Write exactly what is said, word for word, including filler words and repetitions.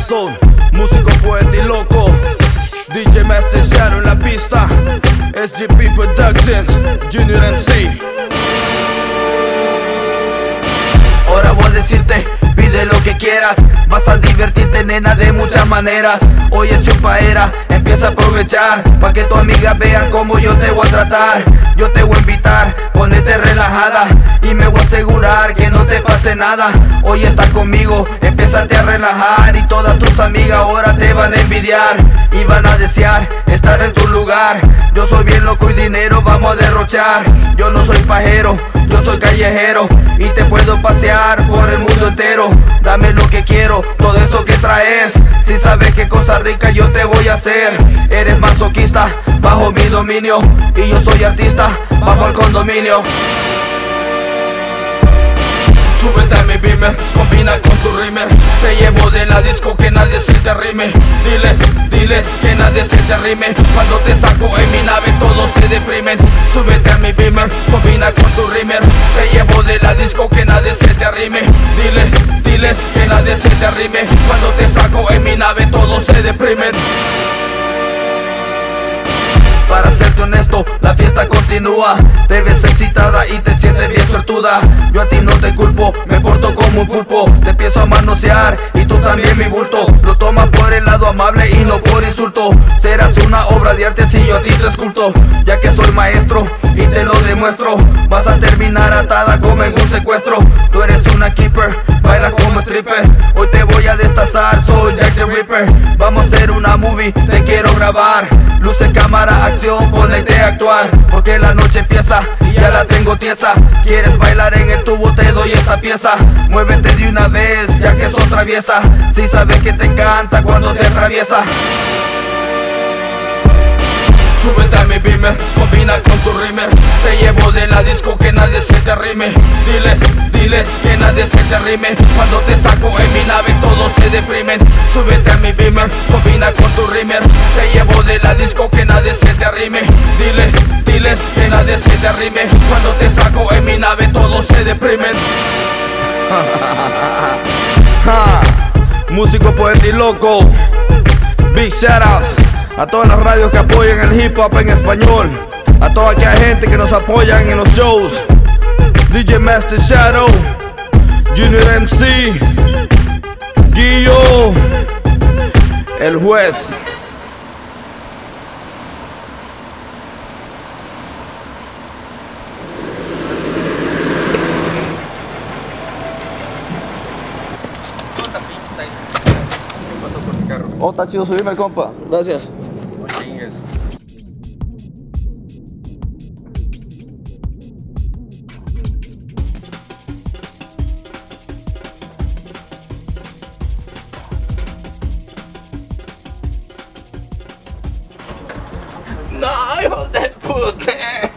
Tyson, músico, poeta y loco. D J Master Shadow en la pista. S G P Productions, Junior M C. Ahora voy a decirte, pide lo que quieras. Vas a divertirte, nena, de muchas maneras. Hoy es chupaera, empieza a aprovechar, pa' que tu amiga vean cómo yo te voy a tratar. Yo te voy a invitar, ponete relajada, y me voy a asegurar que no te pase nada. Hoy estás conmigo, empiézate a relajar, y todas tus amigas ahora te van a envidiar y van a desear estar en tu lugar. Yo soy bien loco y dinero vamos a derrochar. Yo no soy pajero, yo soy callejero, y te puedo pasear por el mundo entero. Dame lo que quiero, todo eso que traes. Si sabes qué cosa rica yo te voy a hacer. Eres masoquista, bajo mi dominio, y yo soy artista, bajo el condominio. Súbete a mi beamer, combina con tu rimmer. Te llevo de la disco que nadie se te rime. Diles, diles que nadie se te rime. Cuando te saco en mi nave todos se deprimen. Súbete a mi beamer, combina con tu rimmer. Te llevo de la disco que nadie se te rime. Diles, diles que nadie se te rime. Cuando te saco en mi nave todos se deprimen. Para serte honesto, la fiesta continúa. Te ves excitada y te sientes bien suertuda. Yo a ti no te culpo, me porto como un pulpo. Te empiezo a manosear y tú también mi bulto. Lo tomas por el lado amable y no por insulto. Serás una obra de arte si yo a ti te esculto. Ya que soy maestro y te lo demuestro. Vas a terminar atada como en un secuestro. Tú eres una keeper, baila como stripper. Hoy te voy a destazar, soy Jack the Ripper. Vamos a hacer una movie, te quiero grabar. Luce, cámara, acción, ponete a actuar. Porque la noche empieza y ya la tengo tiesa. ¿Quieres bailar en el tubo? Te doy esta pieza. Muévete de una vez, ya que sos traviesa. Si sabes que te encanta cuando te atraviesa. Súbete a mi beamer, combina con tu rimmer. Te llevo de la disco que nadie se te rime. Diles, diles que nadie se te rime. Cuando te saco en mi nave todos se deprimen. Súbete a mi beamer, combina con tu rimmer. Te llevo de la disco que nadie se te rime. Diles, diles que nadie se te rime. Cuando te saco en mi nave todos se deprimen. Músico, poeta y loco. Big shoutouts a todas las radios que apoyan el hip hop en español. A toda aquella gente que nos apoyan en los shows. D J Master Shadow, Junior M C, Guillo, el juez. Oh, está chido subirme, compa. Gracias. No, hijo de puta.